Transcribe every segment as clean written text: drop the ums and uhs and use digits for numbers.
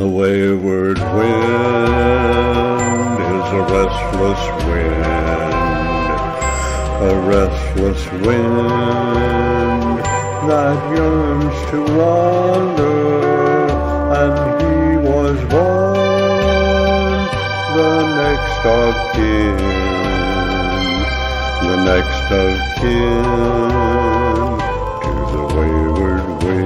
wayward wind is a restless wind that yearns to wander, and he was born the next of kin to the wayward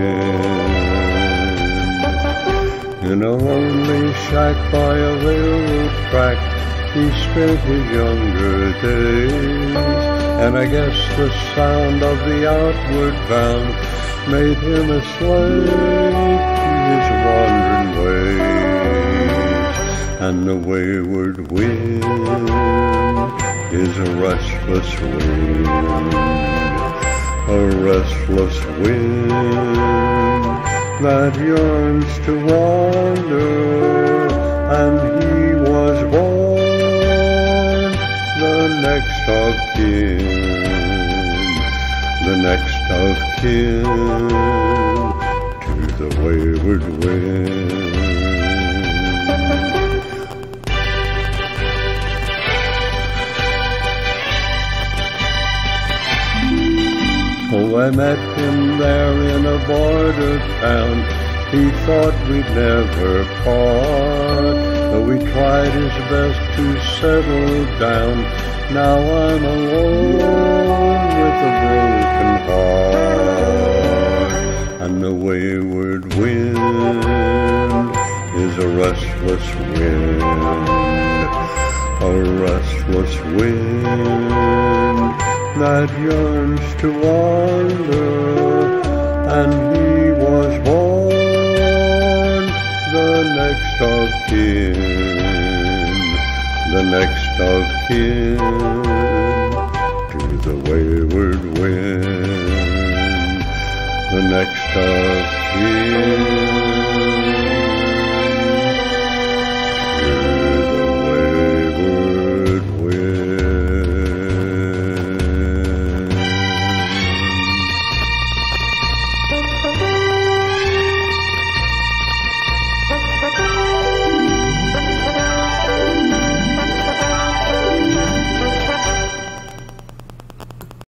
wind. In a lonely shack by a railroad track, he spent his younger days, and I guess the sound of the outward bound made him a slave to his wandering ways. And the wayward wind is a restless wind that yearns to wander, and he was born the next of kin to the wayward wind. Oh, I met him there in a border town. He thought we'd never part, though he tried his best to settle down. Now I'm alone with a broken heart. And the wayward wind is a restless wind that yearns to wander, and he was born the next of kin to the wayward wind, the next of kin.